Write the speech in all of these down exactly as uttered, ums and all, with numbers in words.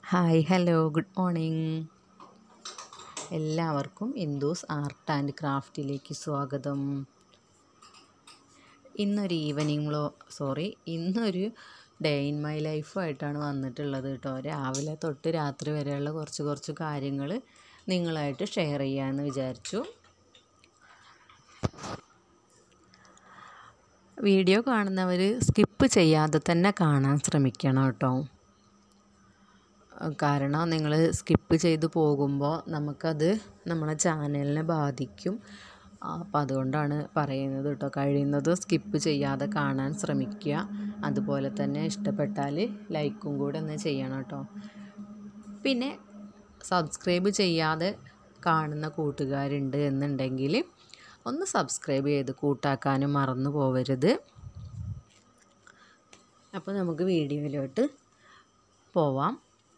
Hi hello good morning. എല്ലാവർക്കും Indus art and ക്രാഫ്റ്റിലേക്ക് സ്വാഗതം. ഇന്നൊരു ഈവനിങ് വ്ലോ സോറി ഇന്നൊരു ഡേ ഇൻ മൈ ലൈഫായിട്ടാണ് വന്നിട്ടുള്ളത് കേട്ടോ. രാവിലെ തൊട്ട് രാത്രി വരെയുള്ള കുറച്ച് കുറച്ച് കാര്യങ്ങൾ നിങ്ങളായിട്ട് ഷെയർ ചെയ്യാമെന്ന് വിചാരിച്ചു. വീഡിയോ കാണുന്നവർ സ്കിപ്പ് ചെയ്യാതെ തന്നെ കാണാൻ ശ്രമിക്കണം കേട്ടോ. കാരണം നിങ്ങൾ സ്കിപ്പ് ചെയ്ത് പോകുമ്പോൾ നമുക്കത് നമ്മളെ ചാനലിനെ ബാധിക്കും. അപ്പോൾ അതുകൊണ്ടാണ് പറയുന്നത് കേട്ടോ. കഴിയുന്നതും സ്കിപ്പ് ചെയ്യാതെ കാണാൻ ശ്രമിക്കുക. അതുപോലെ തന്നെ ഇഷ്ടപ്പെട്ടാൽ ലൈക്കും കൂടെ ഒന്ന് ചെയ്യണം കേട്ടോ. പിന്നെ സബ്സ്ക്രൈബ് ചെയ്യാതെ കാണുന്ന കൂട്ടുകാരുണ്ട് എന്നുണ്ടെങ്കിൽ ഒന്ന് സബ്സ്ക്രൈബ് ചെയ്ത് കൂട്ടാക്കാനും മറന്നു പോവരുത്. അപ്പോൾ നമുക്ക് വീഡിയോയിലോട്ട് പോവാം.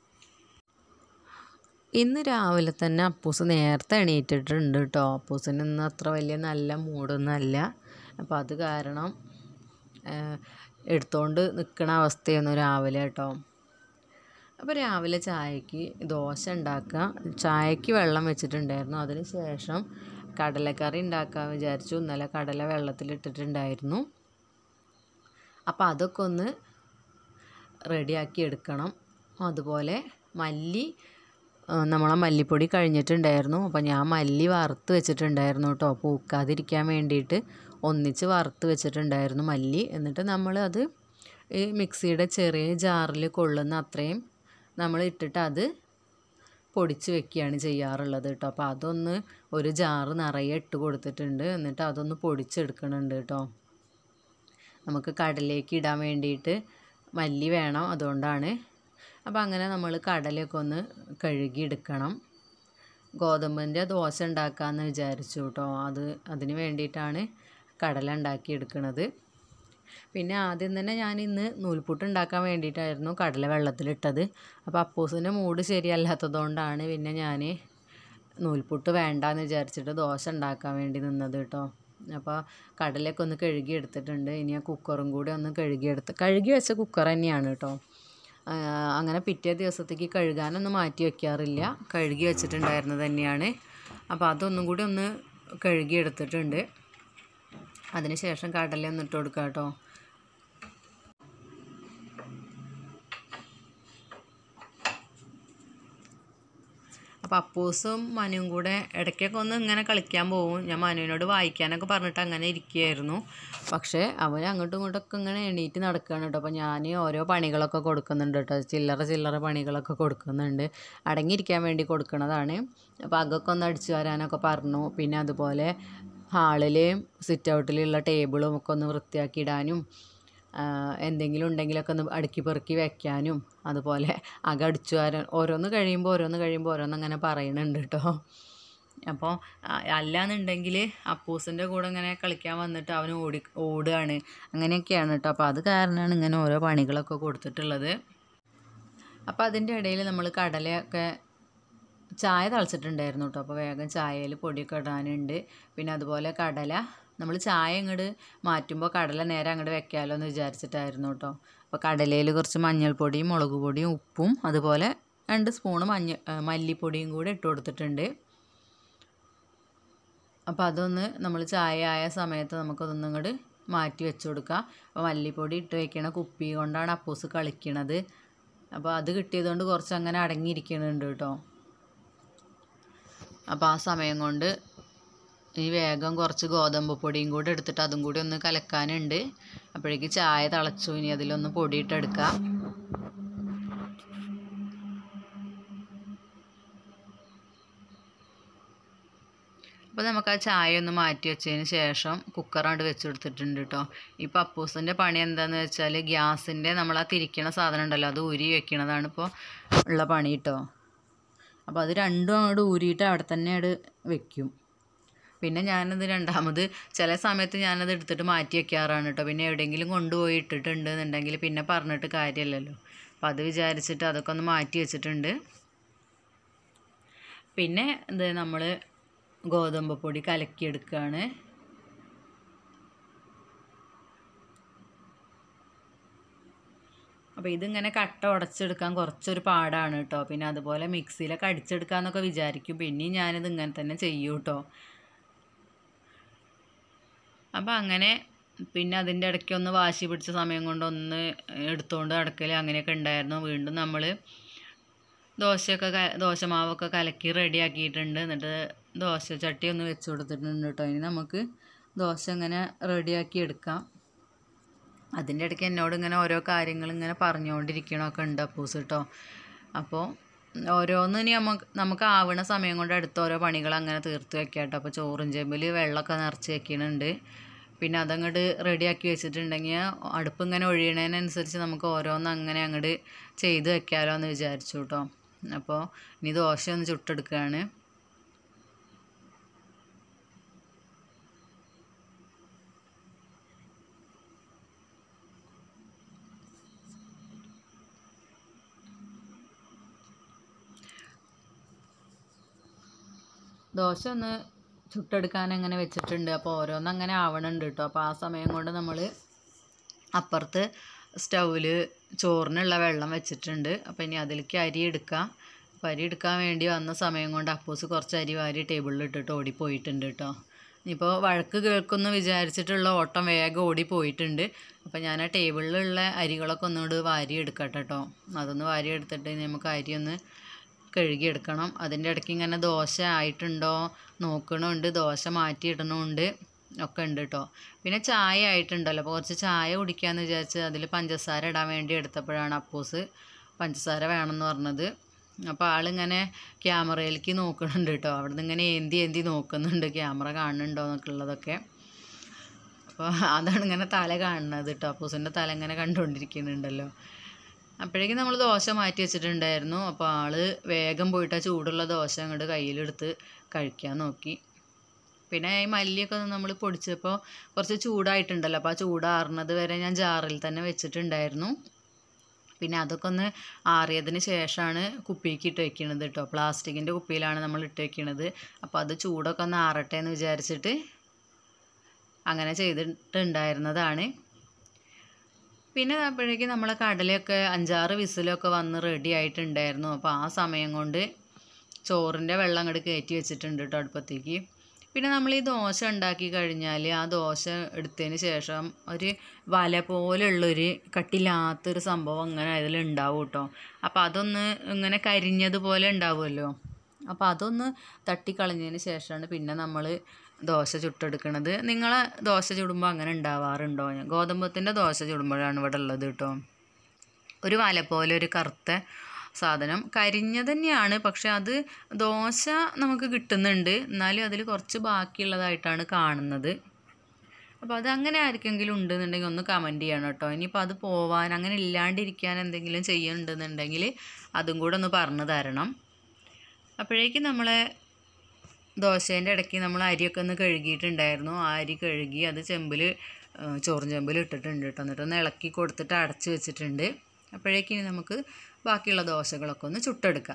ഇന്ന് രാവിലെ തന്നെ അപ്പൂസ് നേരത്തെ എണീറ്റിട്ടുണ്ട് കേട്ടോ. അപ്പൂസിന് ഇന്ന് അത്ര വലിയ നല്ല മൂഡൊന്നും അല്ല. അപ്പോൾ അത് കാരണം എടുത്തുകൊണ്ട് നിൽക്കണ അവസ്ഥയൊന്നും രാവിലെ കേട്ടോ. അപ്പോൾ രാവിലെ ചായക്ക് ദോശ ഉണ്ടാക്കുക. ചായക്ക് വെള്ളം വെച്ചിട്ടുണ്ടായിരുന്നു. അതിന് ശേഷം കടലക്കറി ഉണ്ടാക്കാൻ വിചാരിച്ചു. ഇന്നലെ കടല വെള്ളത്തിലിട്ടിട്ടുണ്ടായിരുന്നു. അപ്പോൾ അതൊക്കെ ഒന്ന് റെഡിയാക്കി എടുക്കണം. അതുപോലെ മല്ലി നമ്മളെ മല്ലിപ്പൊടി കഴിഞ്ഞിട്ടുണ്ടായിരുന്നു. അപ്പോൾ ഞാൻ മല്ലി വറുത്ത് വെച്ചിട്ടുണ്ടായിരുന്നു കേട്ടോ. പൂക്കാതിരിക്കാൻ വേണ്ടിയിട്ട് ഒന്നിച്ച് വറുത്ത് വെച്ചിട്ടുണ്ടായിരുന്നു മല്ലി. എന്നിട്ട് നമ്മൾ അത് ഈ മിക്സിയുടെ ചെറിയ ജാറിൽ കൊള്ളുന്ന അത്രയും നമ്മൾ ഇട്ടിട്ട് അത് പൊടിച്ച് വെക്കുകയാണ് ചെയ്യാറുള്ളത് കേട്ടോ. അപ്പോൾ അതൊന്ന് ഒരു ജാറ് നിറയെ ഇട്ട് കൊടുത്തിട്ടുണ്ട്. എന്നിട്ട് അതൊന്ന് പൊടിച്ചെടുക്കണുണ്ട് കേട്ടോ. നമുക്ക് കടലേക്ക് ഇടാൻ വേണ്ടിയിട്ട് മല്ലി വേണം, അതുകൊണ്ടാണ്. അപ്പോൾ അങ്ങനെ നമ്മൾ കടലയൊക്കെ ഒന്ന് കഴുകിയെടുക്കണം. ഗോതമ്പിൻ്റെ ദോശ ഉണ്ടാക്കാമെന്ന് വിചാരിച്ചു കേട്ടോ. അത് അതിന് വേണ്ടിയിട്ടാണ് കടല ഉണ്ടാക്കിയെടുക്കുന്നത്. പിന്നെ ആദ്യം തന്നെ ഞാൻ ഇന്ന് നൂൽപുട്ട് ഉണ്ടാക്കാൻ വേണ്ടിയിട്ടായിരുന്നു കടല വെള്ളത്തിലിട്ടത്. അപ്പോൾ അപ്പൂസിൻ്റെ മൂഡ് ശരിയല്ലാത്തതുകൊണ്ടാണ് പിന്നെ ഞാൻ നൂൽപുട്ട് വേണ്ടാന്ന് വിചാരിച്ചിട്ട് ദോശ ഉണ്ടാക്കാൻ വേണ്ടി നിന്നത് കേട്ടോ. അപ്പോൾ കടലയൊക്കെ ഒന്ന് കഴുകി എടുത്തിട്ടുണ്ട്. ഇനി ആ കുക്കറും കൂടി ഒന്ന് കഴുകിയെടുത്ത് കഴുകി വെച്ച കുക്കർ തന്നെയാണ് കേട്ടോ. അങ്ങനെ പിറ്റേ ദിവസത്തേക്ക് കഴുകാനൊന്നും മാറ്റി വയ്ക്കാറില്ല. കഴുകി വെച്ചിട്ടുണ്ടായിരുന്നത് തന്നെയാണ്. അപ്പോൾ അതൊന്നും കൂടി ഒന്ന് കഴുകി എടുത്തിട്ടുണ്ട്. അതിന് ശേഷം കടല ഒന്ന് ഇട്ട് കൊടുക്കാം കേട്ടോ. അപ്പോൾ അപ്പൂസും മനുവും കൂടെ ഇടയ്ക്കൊക്കെ ഒന്ന് ഇങ്ങനെ കളിക്കാൻ പോകും. ഞാൻ മനുവിനോട് വായിക്കാനൊക്കെ പറഞ്ഞിട്ട് അങ്ങനെ ഇരിക്കുകയായിരുന്നു. പക്ഷേ അവൻ അങ്ങോട്ടും ഇങ്ങോട്ടൊക്കെ ഇങ്ങനെ എണീറ്റ് നടക്കുകയാണ് കേട്ടോ. അപ്പോൾ ഞാൻ ഓരോ പണികളൊക്കെ കൊടുക്കുന്നുണ്ട് കേട്ടോ. ചില്ലറ ചില്ലറ പണികളൊക്കെ കൊടുക്കുന്നുണ്ട്. അടങ്ങിയിരിക്കാൻ വേണ്ടി കൊടുക്കുന്നതാണ്. അപ്പോൾ അകൊക്കെ ഒന്ന് അടിച്ചു വരാനൊക്കെ പറഞ്ഞു. പിന്നെ അതുപോലെ ഹാളിൽ സിറ്റ് ഔട്ടിലുള്ള ടേബിളും ഒക്കെ ഒന്ന് വൃത്തിയാക്കി ഇടാനും എന്തെങ്കിലും ഉണ്ടെങ്കിലൊക്കെ ഒന്ന് അടുക്കി പെറുക്കി വെക്കാനും അതുപോലെ അകം അടിച്ചു വരാൻ ഓരോന്ന് കഴിയുമ്പോൾ ഓരോന്ന് കഴിയുമ്പോൾ ഓരോന്ന് അങ്ങനെ പറയുന്നുണ്ട് കേട്ടോ. അപ്പോൾ അല്ലാന്നുണ്ടെങ്കിൽ അപ്പൂസിൻ്റെ കൂടെ ഇങ്ങനെ കളിക്കാൻ വന്നിട്ട് അവന് ഓടി ഓടുകയാണ് അങ്ങനെയൊക്കെയാണ് കേട്ടോ. അപ്പോൾ അത് കാരണമാണ് ഇങ്ങനെ ഓരോ പണികളൊക്കെ കൊടുത്തിട്ടുള്ളത്. അപ്പോൾ അതിൻ്റെ ഇടയിൽ നമ്മൾ കടലയൊക്കെ ചായ തളിച്ചിട്ടുണ്ടായിരുന്നു കേട്ടോ. അപ്പോൾ വേഗം ചായയിൽ പൊടിയൊക്കെ ഇടാനുണ്ട്. പിന്നെ അതുപോലെ കടല നമ്മൾ ചായ അങ്ങോട്ട് മാറ്റുമ്പോൾ കടല നേരെ അങ്ങോട്ട് വെക്കാമല്ലോ എന്ന് വിചാരിച്ചിട്ടായിരുന്നു കേട്ടോ. അപ്പോൾ കടലയിൽ കുറച്ച് മഞ്ഞൾപ്പൊടിയും മുളക് പൊടിയും ഉപ്പും അതുപോലെ രണ്ട് സ്പൂണ് മഞ്ഞ മല്ലിപ്പൊടിയും കൂടി ഇട്ട് കൊടുത്തിട്ടുണ്ട്. അപ്പോൾ അതൊന്ന് നമ്മൾ ചായ ആയ സമയത്ത് നമുക്കതൊന്നും ഇങ്ങോട്ട് മാറ്റി വെച്ച് കൊടുക്കാം. അപ്പോൾ മല്ലിപ്പൊടി ഇട്ട് വയ്ക്കണ കുപ്പി കൊണ്ടാണ് അപ്പൂസ് കളിക്കണത്. അപ്പോൾ അത് കിട്ടിയതുകൊണ്ട് കുറച്ച് അങ്ങനെ അടങ്ങിയിരിക്കുന്നുണ്ട് കേട്ടോ. അപ്പോൾ ആ സമയം കൊണ്ട് ഈ വേഗം കുറച്ച് ഗോതമ്പ് പൊടിയും കൂടി എടുത്തിട്ട് അതും കൂടി ഒന്ന് കലക്കാനുണ്ട്. അപ്പോഴേക്ക് ചായ തിളച്ചു. ഇനി അതിലൊന്ന് പൊടിയിട്ടെടുക്കാം. അപ്പോൾ നമുക്ക് ആ ചായ ഒന്ന് മാറ്റി വെച്ചതിന് ശേഷം കുക്കറാണ്ട് വെച്ച് കൊടുത്തിട്ടുണ്ട് കേട്ടോ. ഇപ്പോൾ അപ്പൂസിൻ്റെ പണി എന്താണെന്ന് വെച്ചാൽ ഗ്യാസിൻ്റെ നമ്മൾ ആ തിരിക്കണ സാധനം ഉണ്ടല്ലോ അത് ഊരി വെക്കണതാണ് ഇപ്പോൾ ഉള്ള പണി കേട്ടോ. അപ്പോൾ അത് രണ്ടും അങ്ങോട്ട് ഊരിയിട്ട് അവിടെ തന്നെ അവിടെ വെക്കും. പിന്നെ ഞാനത് രണ്ടാമത് ചില സമയത്ത് ഞാനത് എടുത്തിട്ട് മാറ്റി വയ്ക്കാറാണ് കേട്ടോ. പിന്നെ എവിടെയെങ്കിലും കൊണ്ടുപോയി ഇട്ടിട്ടുണ്ട് എന്നുണ്ടെങ്കിൽ പിന്നെ പറഞ്ഞിട്ട് കാര്യമില്ലല്ലോ. അപ്പോൾ അത് വിചാരിച്ചിട്ട് അതൊക്കെ ഒന്ന് മാറ്റി വെച്ചിട്ടുണ്ട്. പിന്നെ ഇത് നമ്മൾ ഗോതമ്പ് പൊടി കലക്കിയെടുക്കുകയാണ്. അപ്പോൾ ഇതിങ്ങനെ കട്ട ഉടച്ചെടുക്കാൻ കുറച്ചൊരു പാടാണ് കേട്ടോ. പിന്നെ അതുപോലെ മിക്സിയിലൊക്കെ അടിച്ചെടുക്കാമെന്നൊക്കെ വിചാരിക്കും. പിന്നെയും ഞാനിത് ഇങ്ങനെ തന്നെ ചെയ്യും കേട്ടോ. അപ്പോൾ അങ്ങനെ പിന്നെ അതിൻ്റെ ഇടയ്ക്ക് ഒന്ന് വാശി പിടിച്ച സമയം കൊണ്ടൊന്ന് എടുത്തുകൊണ്ട് നടക്കൽ അങ്ങനെയൊക്കെ ഉണ്ടായിരുന്നു. വീണ്ടും നമ്മൾ ദോശയൊക്കെ ദോശമാവൊക്കെ കലക്കി റെഡിയാക്കിയിട്ടുണ്ട്. എന്നിട്ട് ദോശ ചട്ടി ഒന്ന് വെച്ച് കൊടുത്തിട്ടുണ്ട് കേട്ടോ. ഇനി നമുക്ക് ദോശ ഇങ്ങനെ റെഡിയാക്കി എടുക്കാം. അതിൻ്റെ ഇടയ്ക്ക് എന്നോട് ഇങ്ങനെ ഓരോ കാര്യങ്ങൾ ഇങ്ങനെ പറഞ്ഞുകൊണ്ടിരിക്കണമൊക്കെ ഉണ്ട് അപ്പൂസ് കേട്ടോ. അപ്പോൾ ഓരോന്നിനി നമുക്ക് നമുക്ക് ആവണ സമയം കൊണ്ട് അടുത്ത ഓരോ പണികൾ അങ്ങനെ തീർത്ത് വെക്കാം കേട്ടോ. അപ്പോൾ ചോറും ചെമ്പിൽ വെള്ളമൊക്കെ നിറച്ച് വെക്കുന്നുണ്ട്. പിന്നെ അതങ്ങോട്ട് റെഡിയാക്കി വെച്ചിട്ടുണ്ടെങ്കിൽ അടുപ്പ് ഇങ്ങനെ ഒഴിയണതിനനുസരിച്ച് നമുക്ക് ഓരോന്ന് അങ്ങനെ അങ്ങോട്ട് ചെയ്ത് വെക്കാമല്ലോ എന്ന് വിചാരിച്ചു കേട്ടോ. അപ്പോൾ ഇനി ദോശ ഒന്ന് ചുട്ടെടുക്കുകയാണ്. ദോശ ഒന്ന് ചുട്ടെടുക്കാൻ അങ്ങനെ വെച്ചിട്ടുണ്ട്. അപ്പോൾ ഓരോന്നങ്ങനെ ആവണുണ്ട് കേട്ടോ. അപ്പോൾ ആ സമയം കൊണ്ട് നമ്മൾ അപ്പുറത്ത് സ്റ്റൗവിൽ ചോറിനുള്ള വെള്ളം വെച്ചിട്ടുണ്ട്. അപ്പോൾ ഇനി അതിലേക്ക് അരി എടുക്കാം. അപ്പോൾ അരി എടുക്കാൻ വേണ്ടി വന്ന സമയം കൊണ്ട് അപ്പൂസ് കുറച്ച് അരി വാരി ടേബിളിൽ ഇട്ടിട്ട് ഓടിപ്പോയിട്ടുണ്ട് കേട്ടോ. ഇപ്പോൾ വഴക്ക് കേൾക്കുമെന്ന് വിചാരിച്ചിട്ടുള്ള ഓട്ടം വേഗം ഓടിപ്പോയിട്ടുണ്ട്. അപ്പോൾ ഞാൻ ആ ടേബിളിലുള്ള അരികളൊക്കെ ഒന്നുകൂടി വാരി എടുക്കട്ടെ കേട്ടോ. അതൊന്ന് വാരി എടുത്തിട്ട് നമുക്ക് അരി ഒന്ന് കഴുകിയെടുക്കണം. അതിൻ്റെ ഇടയ്ക്ക് ഇങ്ങനെ ദോശ ആയിട്ടുണ്ടോ നോക്കണമുണ്ട്, ദോശ മാറ്റിയിടണമുണ്ട് ഒക്കെ ഉണ്ട് കേട്ടോ. പിന്നെ ചായ ആയിട്ടുണ്ടല്ലോ. അപ്പോൾ കുറച്ച് ചായ കുടിക്കാമെന്ന് വിചാരിച്ച് അതിൽ പഞ്ചസാര ഇടാൻ വേണ്ടി എടുത്തപ്പോഴാണ് അപ്പൂസ് പഞ്ചസാര വേണമെന്ന് പറഞ്ഞത്. അപ്പോൾ ആളിങ്ങനെ ക്യാമറയിലേക്ക് നോക്കണുണ്ട് കേട്ടോ. അവിടെ നിന്ന് ഇങ്ങനെ ഏന്തി ഏന്തി നോക്കുന്നുണ്ട് ക്യാമറ കാണുന്നുണ്ടോ എന്നൊക്കെ ഉള്ളതൊക്കെ. അപ്പോൾ അതാണ് ഇങ്ങനെ തല കാണുന്നത് കേട്ടോ. അപ്പൂസിൻ്റെ തല ഇങ്ങനെ കണ്ടുകൊണ്ടിരിക്കുന്നുണ്ടല്ലോ. അപ്പോഴേക്കും നമ്മൾ ദോശ മാറ്റി വെച്ചിട്ടുണ്ടായിരുന്നു. അപ്പോൾ ആൾ വേഗം പോയിട്ട് ആ ചൂടുള്ള ദോശ അങ്ങോട്ട് കയ്യിലെടുത്ത് കഴിക്കാൻ നോക്കി. പിന്നെ ഈ മല്ലിയൊക്കെ നമ്മൾ പൊടിച്ചപ്പോൾ കുറച്ച് ചൂടായിട്ടുണ്ടല്ലോ. അപ്പോൾ ആ ചൂടാറുന്നത് വരെ ഞാൻ ജാറിൽ തന്നെ വെച്ചിട്ടുണ്ടായിരുന്നു. പിന്നെ അതൊക്കെ ഒന്ന് ആറിയതിന് ശേഷമാണ് കുപ്പിക്ക് ഇട്ട് വയ്ക്കുന്നത് കേട്ടോ. പ്ലാസ്റ്റിക്കിൻ്റെ കുപ്പിയിലാണ് നമ്മൾ ഇട്ട് വയ്ക്കുന്നത്. അപ്പോൾ അത് ചൂടൊക്കെ ഒന്ന് ആറട്ടെ എന്ന് വിചാരിച്ചിട്ട് അങ്ങനെ ചെയ്തിട്ടുണ്ടായിരുന്നതാണ്. പിന്നെ അപ്പോഴേക്കും നമ്മളെ കടലയൊക്കെ അഞ്ചാറ് വിസിലൊക്കെ വന്ന് റെഡി ആയിട്ടുണ്ടായിരുന്നു. അപ്പോൾ ആ സമയം കൊണ്ട് ചോറിൻ്റെ വെള്ളം അങ്ങോട്ട് കയറ്റി വെച്ചിട്ടുണ്ട് കേട്ടോ അടുപ്പത്തേക്ക്. പിന്നെ നമ്മൾ ഈ ദോശ ഉണ്ടാക്കി കഴിഞ്ഞാൽ ആ ദോശ എടുത്തതിന് ശേഷം ഒരു വല പോലുള്ളൊരു കട്ടില്ലാത്തൊരു സംഭവം അങ്ങനെ അതിലുണ്ടാവും കേട്ടോ. അപ്പോൾ അതൊന്ന് ഇങ്ങനെ കരിഞ്ഞതുപോലെ ഉണ്ടാവുമല്ലോ. അപ്പോൾ അതൊന്ന് തട്ടിക്കളഞ്ഞതിന് ശേഷമാണ് പിന്നെ നമ്മൾ ദോശ ചുട്ടെടുക്കണത്. നിങ്ങൾ ദോശ ചുടുമ്പോൾ അങ്ങനെ ഉണ്ടാവാറുണ്ടോ? ഗോതമ്പത്തിൻ്റെ ദോശ ചുടുമ്പോഴാണ് ഇവിടെ ഉള്ളത് കേട്ടോ. ഒരു വല പോലെ ഒരു കറുത്ത സാധനം കരിഞ്ഞ തന്നെയാണ്. പക്ഷെ അത് ദോശ നമുക്ക് കിട്ടുന്നുണ്ട്, എന്നാലും അതിൽ കുറച്ച് ബാക്കിയുള്ളതായിട്ടാണ് കാണുന്നത്. അപ്പോൾ അത് അങ്ങനെ ആർക്കെങ്കിലും ഉണ്ടെന്നുണ്ടെങ്കിൽ ഒന്ന് കമൻറ്റ് ചെയ്യണം കേട്ടോ. ഇനിയിപ്പോൾ അത് പോവാൻ അങ്ങനെ ഇല്ലാണ്ടിരിക്കാൻ എന്തെങ്കിലും ചെയ്യുന്നുണ്ടെന്നുണ്ടെങ്കിൽ അതും കൂടെ ഒന്ന് പറഞ്ഞു തരണം. അപ്പോഴേക്കും നമ്മളെ ദോശേൻ്റെ ഇടയ്ക്ക് നമ്മൾ അരിയൊക്കെ ഒന്ന് കഴുകിയിട്ടുണ്ടായിരുന്നു. ആ അരി കഴുകി അത് ചെമ്പിൽ ചോറും ചെമ്പിൽ ഇട്ടിട്ടുണ്ട് കേട്ടോ. എന്നിട്ടൊന്ന് ഇളക്കി കൊടുത്തിട്ട് അടച്ച് വെച്ചിട്ടുണ്ട്. അപ്പോഴേക്കും ഇനി നമുക്ക് ബാക്കിയുള്ള ദോശകളൊക്കെ ഒന്ന് ചുട്ടെടുക്കാം.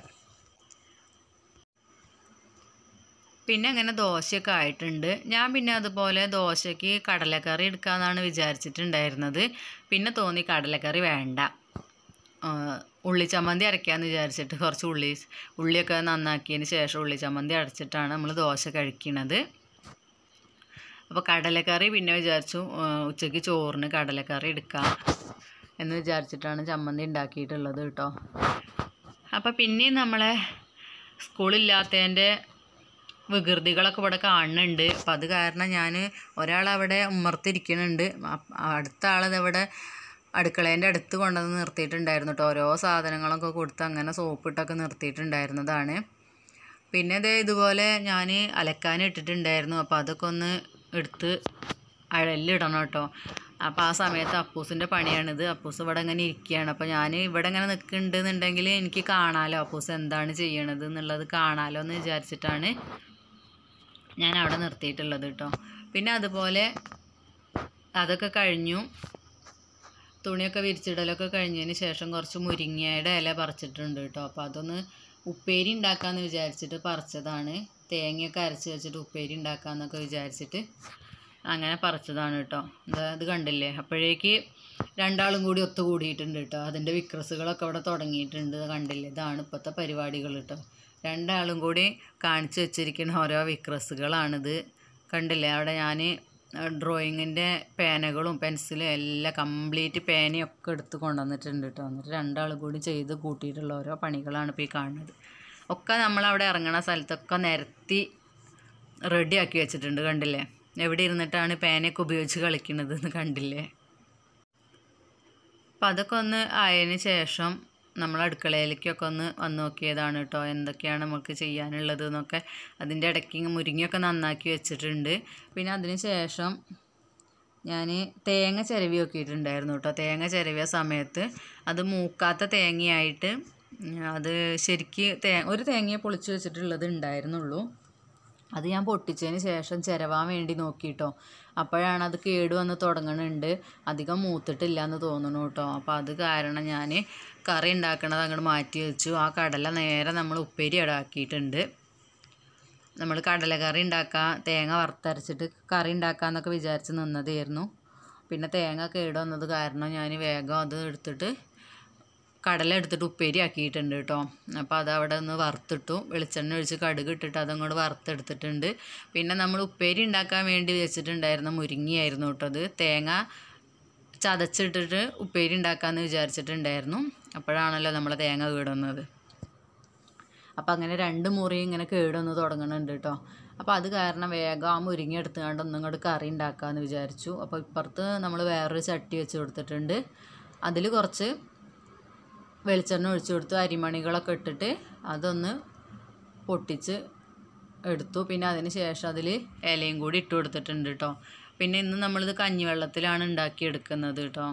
പിന്നെ അങ്ങനെ ദോശയൊക്കെ ആയിട്ടുണ്ട്. ഞാൻ പിന്നെ അതുപോലെ ദോശയ്ക്ക് കടലക്കറി എടുക്കാമെന്നാണ് വിചാരിച്ചിട്ടുണ്ടായിരുന്നത്. പിന്നെ തോന്നി കടലക്കറി വേണ്ട, ഉള്ളിച്ചമ്മന്തി അരയ്ക്കാമെന്ന് വിചാരിച്ചിട്ട് കുറച്ച് ഉള്ളി ഉള്ളിയൊക്കെ നന്നാക്കിയതിന് ശേഷം ഉള്ളിച്ചമ്മന്തി അരച്ചിട്ടാണ് നമ്മൾ ദോശ കഴിക്കുന്നത്. അപ്പോൾ കടലക്കറി പിന്നെ വിചാരിച്ചു ഉച്ചയ്ക്ക് ചോറിന് കടലക്കറി എടുക്കാം എന്ന് വിചാരിച്ചിട്ടാണ് ചമ്മന്തി ഉണ്ടാക്കിയിട്ടുള്ളത് കേട്ടോ. അപ്പോൾ പിന്നെയും നമ്മളെ സ്കൂളില്ലാത്തതിൻ്റെ വികൃതികളൊക്കെ ഇവിടെ കാണുന്നുണ്ട്. അപ്പം അത് കാരണം ഞാൻ ഒരാളവിടെ ഉമ്മർത്തിരിക്കുന്നുണ്ട്, അടുത്ത ആളതവിടെ അടുക്കളേൻ്റെ അടുത്ത് കൊണ്ടുവന്ന് നിർത്തിയിട്ടുണ്ടായിരുന്നു കേട്ടോ. ഓരോ സാധനങ്ങളൊക്കെ കൊടുത്ത് അങ്ങനെ സോപ്പിട്ടൊക്കെ നിർത്തിയിട്ടുണ്ടായിരുന്നതാണ്. പിന്നെ ഇതേ ഇതുപോലെ ഞാൻ അലക്കാൻ ഇട്ടിട്ടുണ്ടായിരുന്നു. അപ്പോൾ അതൊക്കെ ഒന്ന് എടുത്ത് അഴലിടണം കേട്ടോ. അപ്പോൾ ആ സമയത്ത് അപ്പൂസിൻ്റെ പണിയാണിത്. അപ്പൂസ് ഇവിടെ ഇങ്ങനെ ഇരിക്കുകയാണ്. അപ്പോൾ ഞാൻ ഇവിടെ ഇങ്ങനെ നിൽക്കുന്നുണ്ടെന്നുണ്ടെങ്കിൽ എനിക്ക് കാണാമല്ലോ അപ്പൂസ് എന്താണ് ചെയ്യണത് എന്നുള്ളത് കാണാമല്ലോ എന്ന് വിചാരിച്ചിട്ടാണ് ഞാൻ അവിടെ നിർത്തിയിട്ടുള്ളത് കേട്ടോ. പിന്നെ അതുപോലെ അതൊക്കെ കഴിഞ്ഞു, തുണിയൊക്കെ വിരിച്ചിടലൊക്കെ കഴിഞ്ഞതിന് ശേഷം കുറച്ച് മുരിങ്ങയുടെ ഇല പറിച്ചിട്ടുണ്ട് കേട്ടോ. അപ്പോൾ അതൊന്ന് ഉപ്പേരി ഉണ്ടാക്കാമെന്ന് വിചാരിച്ചിട്ട് പറിച്ചതാണ്. തേങ്ങയൊക്കെ അരച്ച് വെച്ചിട്ട് ഉപ്പേരി ഉണ്ടാക്കാമെന്നൊക്കെ വിചാരിച്ചിട്ട് അങ്ങനെ പറിച്ചതാണ് കേട്ടോ. ഇത് കണ്ടില്ലേ, അപ്പോഴേക്ക് രണ്ടാളും കൂടി ഒത്തുകൂടിയിട്ടുണ്ട് കേട്ടോ. അതിൻ്റെ വിക്രസുകളൊക്കെ അവിടെ തുടങ്ങിയിട്ടുണ്ട്. കണ്ടില്ലേ, ഇതാണ് ഇപ്പോഴത്തെ പരിപാടികൾ കേട്ടോ. രണ്ടാളും കൂടി കാണിച്ചു വെച്ചിരിക്കുന്ന ഓരോ വിക്രസുകളാണിത്. കണ്ടില്ലേ, അവിടെ ഞാൻ ഡ്രോയിങ്ങിൻ്റെ പേനകളും പെൻസിലും എല്ലാം കംപ്ലീറ്റ് പേനയൊക്കെ എടുത്ത് കൊണ്ടുവന്നിട്ടുണ്ട് കേട്ടോ. എന്നിട്ട് രണ്ടാളും കൂടി ചെയ്ത് കൂട്ടിയിട്ടുള്ള ഓരോ പണികളാണ് ഇപ്പോൾ ഈ കാണുന്നത്. ഒക്കെ നമ്മളവിടെ ഇറങ്ങണ സ്ഥലത്തൊക്കെ നിരത്തി റെഡിയാക്കി വെച്ചിട്ടുണ്ട്. കണ്ടില്ലേ, എവിടെ ഇരുന്നിട്ടാണ് പേനയൊക്കെ ഉപയോഗിച്ച് കളിക്കുന്നത് എന്ന് കണ്ടില്ലേ. അപ്പം അതൊക്കെ ഒന്ന് ആയതിന് ശേഷം നമ്മൾ അടുക്കളയിലേക്കൊക്കെ ഒന്ന് വന്ന് നോക്കിയതാണ് കേട്ടോ, എന്തൊക്കെയാണ് നമുക്ക് ചെയ്യാനുള്ളത് എന്നൊക്കെ. അതിൻ്റെ ഇടയ്ക്ക് മുരിങ്ങയൊക്കെ നന്നാക്കി വെച്ചിട്ടുണ്ട്. പിന്നെ അതിന് ശേഷം ഞാൻ തേങ്ങ ചിരവി നോക്കിയിട്ടുണ്ടായിരുന്നു കേട്ടോ. തേങ്ങ ചിരവിയ സമയത്ത് അത് മൂക്കാത്ത തേങ്ങയായിട്ട് അത് ശരിക്ക് തേ ഒരു തേങ്ങയെ പൊളിച്ച് വെച്ചിട്ടുള്ളത് ഉണ്ടായിരുന്നുള്ളൂ. അത് ഞാൻ പൊട്ടിച്ചതിന് ശേഷം ചിരവാൻ വേണ്ടി നോക്കിയിട്ടോ. അപ്പോഴാണ് അത് കേട് വന്ന് തുടങ്ങുന്നുണ്ട്, അധികം മൂത്തിട്ടില്ല എന്ന് തോന്നുന്നു കേട്ടോ. അപ്പോൾ അത് കാരണം ഞാൻ കറി ഉണ്ടാക്കണത് അങ്ങോട്ട് മാറ്റി വെച്ചു. ആ കടല നേരെ നമ്മൾ ഉപ്പേരി ഇടാക്കിയിട്ടുണ്ട്. നമ്മൾ കടലക്കറി ഉണ്ടാക്കാൻ തേങ്ങ വറുത്തരച്ചിട്ട് കറി ഉണ്ടാക്കാമെന്നൊക്കെ വിചാരിച്ച് നിന്നതായിരുന്നു. പിന്നെ തേങ്ങ കേട് വന്നത് കാരണം ഞാൻ വേഗം അത് എടുത്തിട്ട് കടല എടുത്തിട്ട് ഉപ്പേരി ആക്കിയിട്ടുണ്ട് കേട്ടോ. അപ്പോൾ അത് അവിടെ ഒന്ന് വറുത്തിട്ടു. വെളിച്ചെണ്ണ ഒഴിച്ച് കടുക് ഇട്ടിട്ട് അതങ്ങോട്ട് വറുത്തെടുത്തിട്ടുണ്ട്. പിന്നെ നമ്മൾ ഉപ്പേരി ഉണ്ടാക്കാൻ വേണ്ടി വെച്ചിട്ടുണ്ടായിരുന്ന മുരിങ്ങയായിരുന്നു കേട്ടോ. അത് തേങ്ങ ചതച്ചിട്ടിട്ട് ഉപ്പേരി ഉണ്ടാക്കാമെന്ന് വിചാരിച്ചിട്ടുണ്ടായിരുന്നു. അപ്പോഴാണല്ലോ നമ്മളെ തേങ്ങ കേടുവന്നത്. അപ്പം അങ്ങനെ രണ്ട് മുറി ഇങ്ങനെ കേടൊന്ന് തുടങ്ങുന്നുണ്ട് കേട്ടോ. അപ്പോൾ അത് കാരണം വേഗം ആ മുരിങ്ങ എടുത്തുകൊണ്ട് ഒന്നും ഇങ്ങോട്ട് കറി ഉണ്ടാക്കാമെന്ന് വിചാരിച്ചു. അപ്പോൾ ഇപ്പുറത്ത് നമ്മൾ വേറൊരു ചട്ടി വെച്ച് കൊടുത്തിട്ടുണ്ട്. അതിൽ കുറച്ച് വെളിച്ചെണ്ണ ഒഴിച്ചു കൊടുത്തു. അരിമണികളൊക്കെ ഇട്ടിട്ട് അതൊന്ന് പൊട്ടിച്ച് എടുത്തു. പിന്നെ അതിന് ശേഷം അതിൽ ഇലയും കൂടി ഇട്ട് കൊടുത്തിട്ടുണ്ട് കേട്ടോ. പിന്നെ ഇന്ന് നമ്മളിത് കഞ്ഞിവെള്ളത്തിലാണ് ഉണ്ടാക്കിയെടുക്കുന്നത് കേട്ടോ.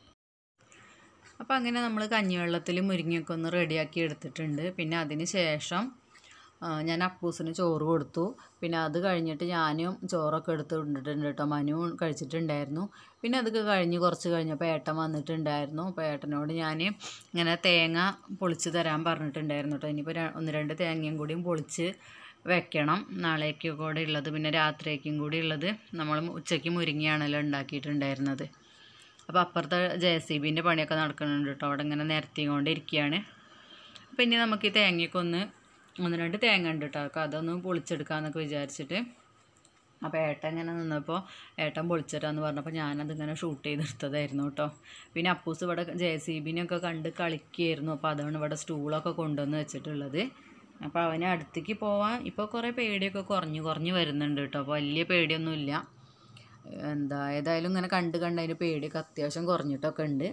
അപ്പോൾ അങ്ങനെ നമ്മൾ കഞ്ഞിവെള്ളത്തിൽ മുരിങ്ങയൊക്കെ ഒന്ന് റെഡിയാക്കി എടുത്തിട്ടുണ്ട്. പിന്നെ അതിന് ശേഷം ഞാൻ അപ്പൂസിന് ചോറ് കൊടുത്തു. പിന്നെ അത് കഴിഞ്ഞിട്ട് ഞാനും ചോറൊക്കെ എടുത്ത് കൊണ്ടിട്ടുണ്ട് കേട്ടോ. മനു കഴിച്ചിട്ടുണ്ടായിരുന്നു. പിന്നെ അതൊക്കെ കഴിഞ്ഞ് കുറച്ച് കഴിഞ്ഞപ്പോൾ ഏട്ടൻ വന്നിട്ടുണ്ടായിരുന്നു. അപ്പോൾ ഏട്ടനോട് ഞാൻ ഇങ്ങനെ തേങ്ങ പൊളിച്ച് തരാൻ പറഞ്ഞിട്ടുണ്ടായിരുന്നു കേട്ടോ. ഇനിയിപ്പോൾ ഒന്ന് രണ്ട് തേങ്ങയും കൂടിയും പൊളിച്ച് വെക്കണം, നാളേക്കും കൂടെ ഉള്ളത്, പിന്നെ രാത്രിയേക്കും കൂടി ഉള്ളത്. നമ്മൾ ഉച്ചയ്ക്ക് മുരിങ്ങയാണല്ലോ ഉണ്ടാക്കിയിട്ടുണ്ടായിരുന്നത്. അപ്പോൾ അപ്പുറത്തെ ജെ സി ബിൻ്റെ പണിയൊക്കെ നടക്കുന്നുണ്ട് കേട്ടോ. അവിടെ ഇങ്ങനെ നിരത്തിക്കൊണ്ടിരിക്കുകയാണ്. അപ്പോൾ ഇനി നമുക്ക് ഈ തേങ്ങയൊക്കെ ഒന്ന് ഒന്ന് രണ്ട് തേങ്ങ ഉണ്ട് കേട്ടോ. അപ്പോൾ അതൊന്ന് പൊളിച്ചെടുക്കാമെന്നൊക്കെ വിചാരിച്ചിട്ട്. അപ്പോൾ ഏട്ടൻ ഇങ്ങനെ നിന്നപ്പോൾ ഏട്ടൻ പൊളിച്ചിട്ടാന്ന് പറഞ്ഞപ്പോൾ ഞാനതിങ്ങനെ ഷൂട്ട് ചെയ്തെടുത്തതായിരുന്നു കേട്ടോ. പിന്നെ അപ്പൂസ് ഇവിടെ ജെ സി ബിനെയൊക്കെ കണ്ട് കളിക്കുകയായിരുന്നു. അപ്പോൾ അതാണ് ഇവിടെ സ്റ്റൂളൊക്കെ കൊണ്ടുവന്ന് വെച്ചിട്ടുള്ളത്. അപ്പോൾ അവന് അടുത്തേക്ക് പോവാൻ ഇപ്പോൾ കുറേ പേടിയൊക്കെ കുറഞ്ഞു കുറഞ്ഞ് വരുന്നുണ്ട് കേട്ടോ. അപ്പോൾ വലിയ പേടിയൊന്നുമില്ല. എന്താ ഏതായാലും ഇങ്ങനെ കണ്ട് കണ്ട് അതിന് പേടിയൊക്കെ അത്യാവശ്യം കുറഞ്ഞിട്ടൊക്കെ ഉണ്ട്.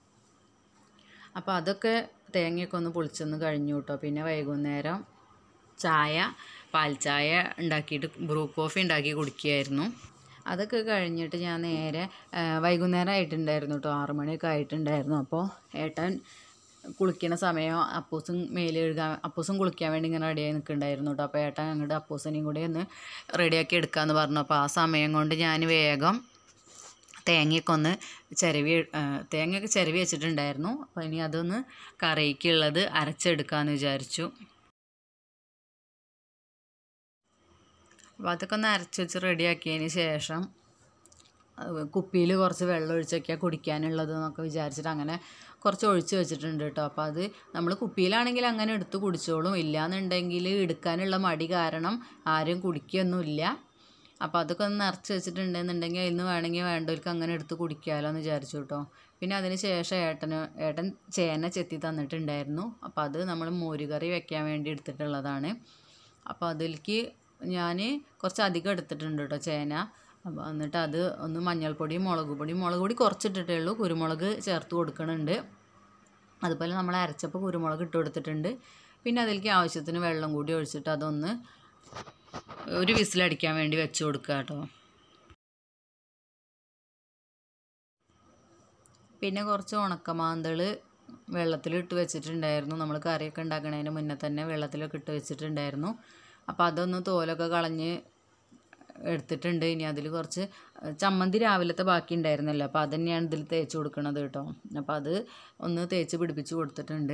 അപ്പോൾ അതൊക്കെ തേങ്ങയൊക്കെ ഒന്ന് പൊളിച്ചൊന്ന് കഴിഞ്ഞു കേട്ടോ. പിന്നെ വൈകുന്നേരം ചായ പാൽ ചായ ഉണ്ടാക്കിയിട്ട് ബ്രൂ കോഫി ഉണ്ടാക്കി കുടിക്കുകയായിരുന്നു. അതൊക്കെ കഴിഞ്ഞിട്ട് ഞാൻ നേരെ വൈകുന്നേരം ആയിട്ടുണ്ടായിരുന്നു കേട്ടോ. ആറു മണിയൊക്കെ ആയിട്ടുണ്ടായിരുന്നു. അപ്പോൾ ഏട്ടൻ കുളിക്കുന്ന സമയം അപ്പൂസും മേല് കഴുകാൻ അപ്പൂസും കുളിക്കാൻ വേണ്ടി ഇങ്ങനെ റെഡിയായി നിൽക്കുന്നുണ്ടായിരുന്നു കേട്ടോ. അപ്പോൾ ഏട്ടൻ അങ്ങോട്ട് അപ്പൂസിനെയും കൂടി ഒന്ന് റെഡിയാക്കി എടുക്കാമെന്ന് പറഞ്ഞു. അപ്പോൾ ആ സമയം കൊണ്ട് ഞാൻ വേഗം തേങ്ങയൊക്കെ ഒന്ന് ചിരവി തേങ്ങയൊക്കെ ചിരവി വെച്ചിട്ടുണ്ടായിരുന്നു. അപ്പോൾ ഇനി അതൊന്ന് കറിക്കുള്ളത് അരച്ചെടുക്കാമെന്ന് വിചാരിച്ചു. അപ്പോൾ അതൊക്കെ ഒന്ന് അരച്ച് വെച്ച് റെഡിയാക്കിയതിന് ശേഷം കുപ്പിയിൽ കുറച്ച് വെള്ളം ഒഴിച്ചൊക്കെയാണ് കുടിക്കാനുള്ളത് എന്നൊക്കെ വിചാരിച്ചിട്ട് അങ്ങനെ കുറച്ച് ഒഴിച്ച് വെച്ചിട്ടുണ്ട് കേട്ടോ. അപ്പോൾ അത് നമ്മൾ കുപ്പിയിലാണെങ്കിൽ അങ്ങനെ എടുത്ത് കുടിച്ചോളും. ഇല്ലയെന്നുണ്ടെങ്കിൽ എടുക്കാനുള്ള മടി കാരണം ആരും കുടിക്കുകയൊന്നുമില്ല. അപ്പോൾ അതൊക്കെ ഒന്ന് നിറച്ച് വെച്ചിട്ടുണ്ടെന്നുണ്ടെങ്കിൽ ഇന്ന് വേണമെങ്കിൽ വേണ്ടവർക്ക് അങ്ങനെ എടുത്ത് കുടിക്കാമല്ലോ എന്ന് വിചാരിച്ചു കേട്ടോ. പിന്നെ അതിന് ശേഷം ഏട്ടന് ഏട്ടൻ ചേന ചെത്തി തന്നിട്ടുണ്ടായിരുന്നു. അപ്പോൾ അത് നമ്മൾ മോരുകറി വെക്കാൻ വേണ്ടി എടുത്തിട്ടുള്ളതാണ്. അപ്പോൾ അതിലേക്ക് ഞാൻ കുറച്ച് അധികം എടുത്തിട്ടുണ്ട് കേട്ടോ ചേന. അപ്പോൾ എന്നിട്ട് അത് ഒന്ന് മഞ്ഞൾപ്പൊടിയും മുളക് പൊടിയും മുളക് പൊടി കുറച്ചിട്ടിട്ടേ ഉള്ളൂ, കുരുമുളക് ചേർത്ത് കൊടുക്കണുണ്ട്. അതുപോലെ നമ്മൾ അരച്ചപ്പോൾ കുരുമുളക് ഇട്ട് കൊടുത്തിട്ടുണ്ട്. പിന്നെ അതിലേക്ക് ആവശ്യത്തിന് വെള്ളം കൂടി ഒഴിച്ചിട്ട് അതൊന്ന് ഒരു വിസിലടിക്കാൻ വേണ്ടി വെച്ച് കൊടുക്കുക കേട്ടോ. പിന്നെ കുറച്ച് ഉണക്കമാന്തൾ വെള്ളത്തിലിട്ട് വെച്ചിട്ടുണ്ടായിരുന്നു. നമ്മൾ കറിയൊക്കെ ഉണ്ടാക്കുന്നതിന് മുന്നേ തന്നെ വെള്ളത്തിലൊക്കെ ഇട്ട് വെച്ചിട്ടുണ്ടായിരുന്നു. അപ്പോൾ അതൊന്ന് തോലൊക്കെ കളഞ്ഞ് എടുത്തിട്ടുണ്ട്. ഇനി അതിൽ കുറച്ച് ചമ്മന്തി രാവിലത്തെ ബാക്കി ഉണ്ടായിരുന്നല്ലോ, അപ്പോൾ അത് തന്നെയാണ് ഇതിൽ തേച്ച് കൊടുക്കണത് കേട്ടോ. അപ്പോൾ അത് ഒന്ന് തേച്ച് പിടിപ്പിച്ച് കൊടുത്തിട്ടുണ്ട്.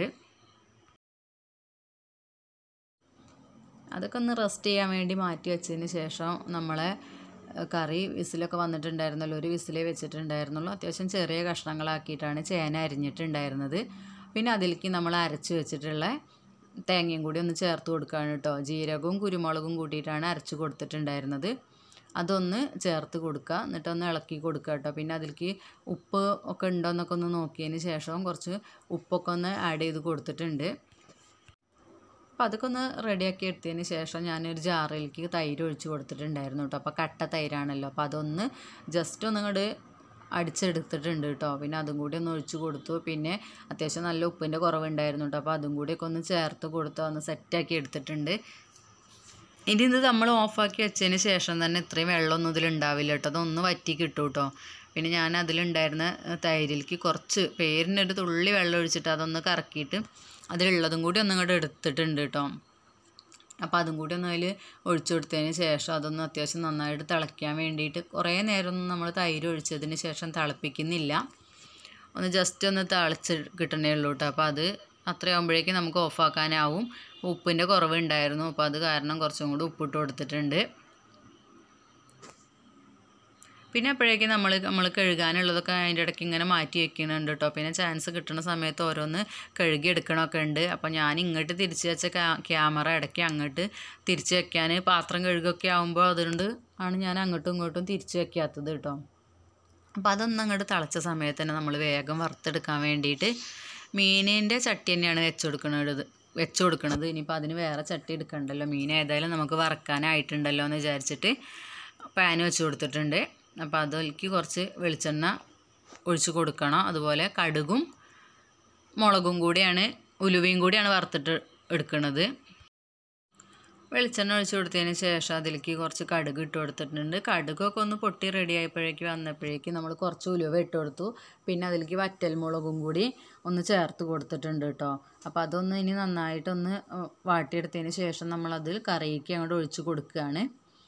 അതൊക്കെ ഒന്ന് റെസ്റ്റ് ചെയ്യാൻ വേണ്ടി മാറ്റി വെച്ചതിന് ശേഷം നമ്മളെ കറി വിസിലൊക്കെ വന്നിട്ടുണ്ടായിരുന്നല്ലോ, ഒരു വിസിലേ വെച്ചിട്ടുണ്ടായിരുന്നുള്ളൂ. അത്യാവശ്യം ചെറിയ കഷ്ണങ്ങളാക്കിയിട്ടാണ് ചേന അരിഞ്ഞിട്ടുണ്ടായിരുന്നത്. പിന്നെ അതിലേക്ക് നമ്മൾ അരച്ച് വെച്ചിട്ടുള്ള തേങ്ങയും കൂടി ഒന്ന് ചേർത്ത് കൊടുക്കുകയാണ് കേട്ടോ. ജീരകവും കുരുമുളകും കൂട്ടിയിട്ടാണ് അരച്ച് കൊടുത്തിട്ടുണ്ടായിരുന്നത്. അതൊന്ന് ചേർത്ത് കൊടുക്കുക, എന്നിട്ടൊന്ന് ഇളക്കി കൊടുക്കുക കേട്ടോ. പിന്നെ അതിലേക്ക് ഉപ്പ് ഒക്കെ ഉണ്ടോ എന്നൊക്കെ ഒന്ന് നോക്കിയതിന് ശേഷം കുറച്ച് ഉപ്പൊക്കെ ഒന്ന് ആഡ് ചെയ്ത് കൊടുത്തിട്ടുണ്ട്. അപ്പോൾ അതൊക്കെ ഒന്ന് റെഡിയാക്കി എടുത്തതിന് ശേഷം ഞാനൊരു ജാറിലേക്ക് തൈര് ഒഴിച്ച് കൊടുത്തിട്ടുണ്ടായിരുന്നു കേട്ടോ. അപ്പോൾ കട്ട തൈരാണല്ലോ, അപ്പോൾ അതൊന്ന് ജസ്റ്റ് ഒന്ന് ഇങ്ങോട്ട് അടിച്ചെടുത്തിട്ടുണ്ട് കേട്ടോ. പിന്നെ അതും കൂടി ഒന്ന് ഒഴിച്ച് കൊടുത്തു. പിന്നെ അത്യാവശ്യം നല്ല ഉപ്പിൻ്റെ കുറവുണ്ടായിരുന്നു കേട്ടോ, അപ്പോൾ അതും കൂടിയൊക്കെ ഒന്ന് ചേർത്ത് കൊടുത്ത് ഒന്ന് സെറ്റാക്കി എടുത്തിട്ടുണ്ട്. ഇനി ഇത് നമ്മൾ ഓഫാക്കി വെച്ചതിന് ശേഷം തന്നെ ഇത്രയും വെള്ളമൊന്നും ഇതിലുണ്ടാവില്ല കേട്ടോ, അതൊന്ന് വറ്റി കിട്ടും കേട്ടോ. പിന്നെ ഞാൻ അതിലുണ്ടായിരുന്ന തൈരിലേക്ക് കുറച്ച് പേരിനൊരു തുള്ളി വെള്ളം ഒഴിച്ചിട്ട് അതൊന്ന് കറക്കിയിട്ട് അതിലുള്ളതും കൂടി ഒന്നും ഇങ്ങോട്ട് എടുത്തിട്ടുണ്ട് കേട്ടോ. അപ്പോൾ അതും കൂടി ഒന്ന് അതിൽ ഒഴിച്ചു കൊടുത്തതിന് ശേഷം അതൊന്ന് അത്യാവശ്യം നന്നായിട്ട് തിളയ്ക്കാൻ വേണ്ടിയിട്ട് കുറേ നേരമൊന്നും നമ്മൾ തൈര് ഒഴിച്ചതിന് ശേഷം തിളപ്പിക്കുന്നില്ല, ഒന്ന് ജസ്റ്റ് ഒന്ന് തിളച്ച് കിട്ടണേ ഉള്ളൂ കേട്ടോ. അപ്പോൾ അത് അത്രയാകുമ്പോഴേക്കും നമുക്ക് ഓഫാക്കാനാവും. ഉപ്പിൻ്റെ കുറവുണ്ടായിരുന്നു, അപ്പോൾ അത് കാരണം കുറച്ചും കൂടി ഉപ്പിട്ട് കൊടുത്തിട്ടുണ്ട്. പിന്നെ അപ്പോഴേക്കും നമ്മൾ നമ്മൾ കഴുകാനുള്ളതൊക്കെ അതിൻ്റെ ഇടയ്ക്ക് ഇങ്ങനെ മാറ്റി വെക്കുന്നുണ്ട് കേട്ടോ. പിന്നെ ചാൻസ് കിട്ടുന്ന സമയത്ത് ഓരോന്ന് കഴുകി എടുക്കണമൊക്കെ ഉണ്ട്. അപ്പോൾ ഞാൻ ഇങ്ങോട്ട് തിരിച്ച് വെച്ച ക്യാമറ ഇടയ്ക്ക് അങ്ങോട്ട് തിരിച്ച് വെക്കാൻ പാത്രം കഴുകൊക്കെ ആകുമ്പോൾ അതുകൊണ്ട് ആണ് ഞാൻ അങ്ങോട്ടും ഇങ്ങോട്ടും തിരിച്ച് വെക്കാത്തത് കേട്ടോ. അപ്പോൾ അതൊന്നും അങ്ങോട്ട് തിളച്ച സമയത്ത് തന്നെ നമ്മൾ വേഗം വറുത്തെടുക്കാൻ വേണ്ടിയിട്ട് മീനിൻ്റെ ചട്ടി തന്നെയാണ് വെച്ച് കൊടുക്കുന്നത് വെച്ച് കൊടുക്കുന്നത് ഇനിയിപ്പോൾ അതിന് വേറെ ചട്ടി എടുക്കണ്ടല്ലോ, മീൻ ഏതായാലും നമുക്ക് വറക്കാനായിട്ടുണ്ടല്ലോ എന്ന് വിചാരിച്ചിട്ട് പാൻ വെച്ച് കൊടുത്തിട്ടുണ്ട്. അപ്പോൾ അതിലേക്ക് കുറച്ച് വെളിച്ചെണ്ണ ഒഴിച്ച് കൊടുക്കണം. അതുപോലെ കടുകും മുളകും കൂടിയാണ് ഉലുവയും കൂടിയാണ് വറുത്തിട്ട് എടുക്കുന്നത്. വെളിച്ചെണ്ണ ഒഴിച്ച് കൊടുത്തതിന് ശേഷം അതിലേക്ക് കുറച്ച് കടുക് ഇട്ട് കൊടുത്തിട്ടുണ്ട്. കടുകൊക്കെ ഒന്ന് പൊട്ടി റെഡി ആയപ്പോഴേക്ക് വന്നപ്പോഴേക്ക് നമ്മൾ കുറച്ച് ഉലുവ ഇട്ട് കൊടുത്തു. പിന്നെ അതിലേക്ക് വറ്റൽ മുളകും കൂടി ഒന്ന് ചേർത്ത് കൊടുത്തിട്ടുണ്ട് കേട്ടോ. അപ്പോൾ അതൊന്ന് ഇനി നന്നായിട്ടൊന്ന് വാട്ടിയെടുത്തതിന് ശേഷം നമ്മളതിൽ കറിക്ക് അങ്ങോട്ട് ഒഴിച്ച് കൊടുക്കുകയാണ്.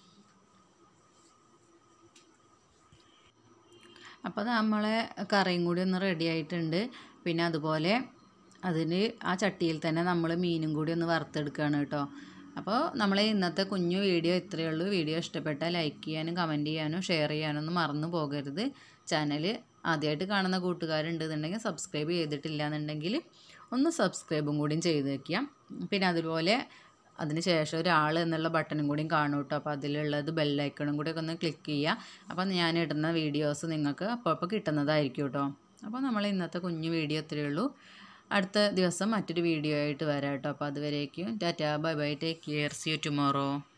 അപ്പോൾ നമ്മളെ കറിയും കൂടി ഒന്ന് റെഡി ആയിട്ടുണ്ട്. പിന്നെ അതുപോലെ അതിന് ആ ചട്ടിയിൽ തന്നെ നമ്മൾ മീനും കൂടി ഒന്ന് വറുത്തെടുക്കുകയാണ് കേട്ടോ. അപ്പോൾ നമ്മളെ ഇന്നത്തെ കുഞ്ഞു വീഡിയോ ഇത്രയേ ഉള്ളൂ. വീഡിയോ ഇഷ്ടപ്പെട്ടാൽ ലൈക്ക് ചെയ്യാനും കമൻറ്റ് ചെയ്യാനും ഷെയർ ചെയ്യാനും ഒന്നും മറന്നു പോകരുത്. ചാനൽ ആദ്യമായിട്ട് കാണുന്ന കൂട്ടുകാരുണ്ടെന്നുണ്ടെങ്കിൽ സബ്സ്ക്രൈബ് ചെയ്തിട്ടില്ല എന്നുണ്ടെങ്കിൽ ഒന്ന് സബ്സ്ക്രൈബും കൂടിയും ചെയ്ത് വയ്ക്കാം. പിന്നെ അതുപോലെ അതിന് ശേഷം ഒരാൾ എന്നുള്ള ബട്ടണും കൂടിയും കാണും കേട്ടോ. അപ്പോൾ അതിലുള്ളത് ബെല്ലൈക്കണും കൂടിയൊക്കെ ഒന്ന് ക്ലിക്ക് ചെയ്യുക. അപ്പോൾ ഞാൻ ഇടുന്ന വീഡിയോസ് നിങ്ങൾക്ക് അപ്പോൾ അപ്പോൾ കിട്ടുന്നതായിരിക്കും കേട്ടോ. അപ്പോൾ നമ്മൾ ഇന്നത്തെ കുഞ്ഞു വീഡിയോ ഇത്രയേ ഉള്ളൂ. അടുത്ത ദിവസം മറ്റൊരു വീഡിയോ ആയിട്ട് വരാം കേട്ടോ. അപ്പോൾ അതുവരേക്കും tata bye bye, take care, see you tomorrow.